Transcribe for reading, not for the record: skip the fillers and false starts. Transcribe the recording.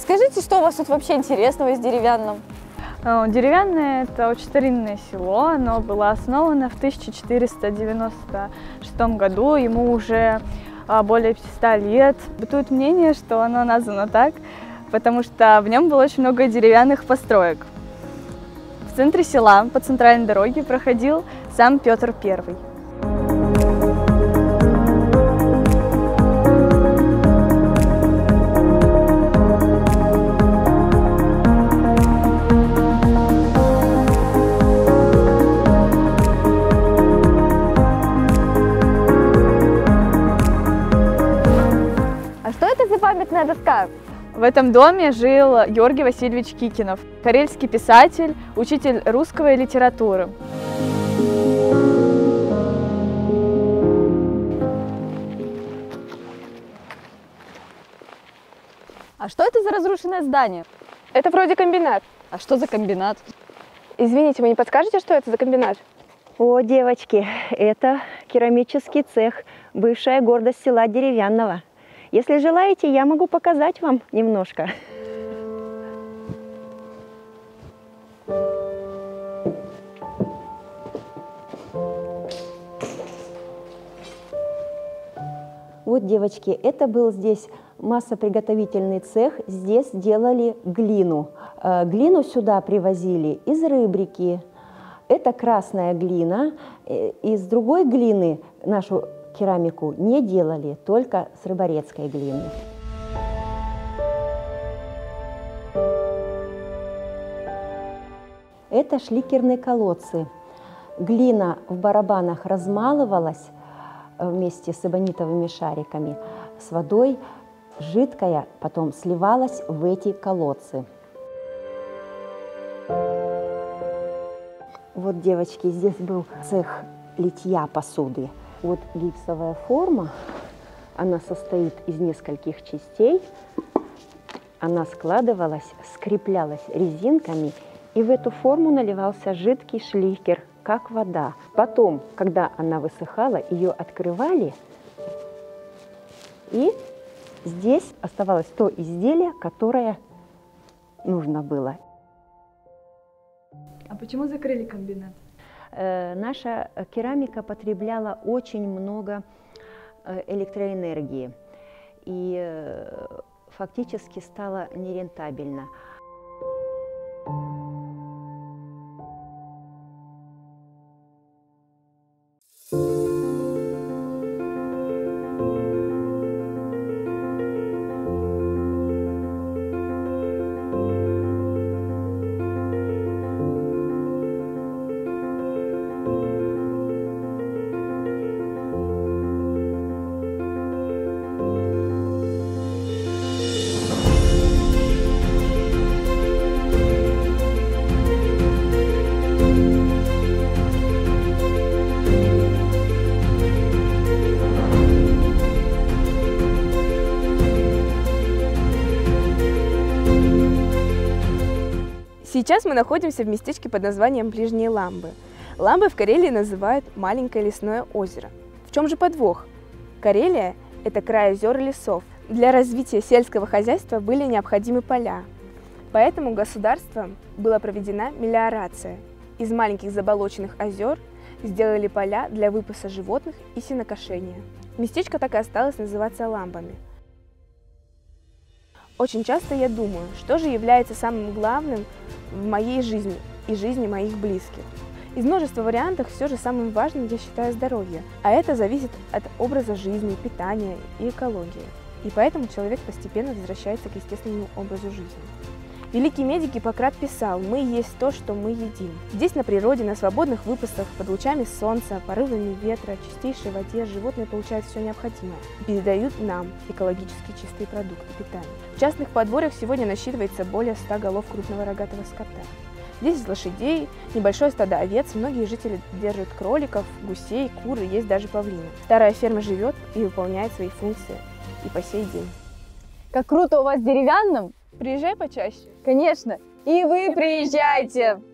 Расскажите, что у вас тут вообще интересного из деревянном? Деревянное – это очень старинное село, оно было основано в 1496 году, ему уже более 500 лет. Бытует мнение, что оно названо так, потому что в нем было очень много деревянных построек. В центре села по центральной дороге проходил сам Петр I. Что это за памятная доска? В этом доме жил Георгий Васильевич Кикинов, карельский писатель, учитель русского и литературы. А что это за разрушенное здание? Это вроде комбинат. А что за комбинат? Извините, вы не подскажете, что это за комбинат? О, девочки, это керамический цех, бывшая гордость села Деревянного. Если желаете, я могу показать вам немножко. Вот, девочки, это был здесь массоприготовительный цех. Здесь делали глину. Глину сюда привозили из Рыбрики. Это красная глина. Из другой глины нашу керамику не делали, только с рыборецкой глины. Это шликерные колодцы. Глина в барабанах размалывалась вместе с эбонитовыми шариками. С водой жидкая потом сливалась в эти колодцы. Вот, девочки, здесь был цех литья посуды. Вот гипсовая форма, она состоит из нескольких частей. Она складывалась, скреплялась резинками, и в эту форму наливался жидкий шликер, как вода. Потом, когда она высыхала, ее открывали, и здесь оставалось то изделие, которое нужно было. А почему закрыли комбинат? Наша керамика потребляла очень много электроэнергии и фактически стала нерентабельна. Сейчас мы находимся в местечке под названием Ближние Ламбы. Ламбы в Карелии называют маленькое лесное озеро. В чем же подвох? Карелия – это край озер и лесов. Для развития сельского хозяйства были необходимы поля. Поэтому государством была проведена мелиорация. Из маленьких заболоченных озер сделали поля для выпаса животных и сенокошения. Местечко так и осталось называться Ламбами. Очень часто я думаю, что же является самым главным в моей жизни и жизни моих близких. Из множества вариантов все же самым важным я считаю здоровье, а это зависит от образа жизни, питания и экологии. И поэтому человек постепенно возвращается к естественному образу жизни. Великий медик Гиппократ писал: «Мы есть то, что мы едим». Здесь на природе, на свободных выпасах, под лучами солнца, порывами ветра, чистейшей воде животные получают все необходимое и передают нам экологически чистые продукты питания. В частных подворьях сегодня насчитывается более 100 голов крупного рогатого скота. 10 лошадей, небольшое стадо овец, многие жители держат кроликов, гусей, кур и есть даже павлины. Старая ферма живет и выполняет свои функции и по сей день. Как круто у вас с деревянным! Приезжай почаще. Конечно! И вы приезжайте!